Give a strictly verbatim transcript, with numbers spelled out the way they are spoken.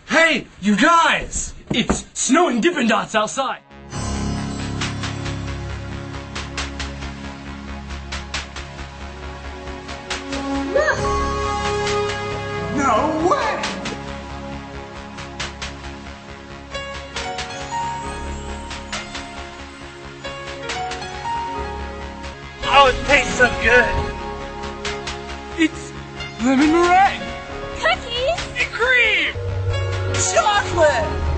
Hey, you guys! It's snowing Dippin' Dots outside. No way! Oh, it tastes so good. It's lemon meringue. Cookies! And cream. Chocolate!